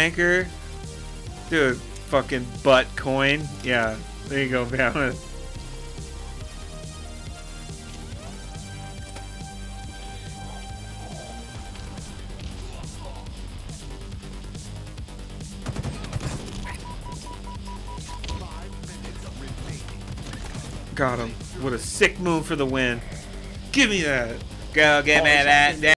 flanker. Dude, fucking butt coin. Yeah, there you go, Bama. Got him. What a sick move for the win. Give me that. Go, give me that.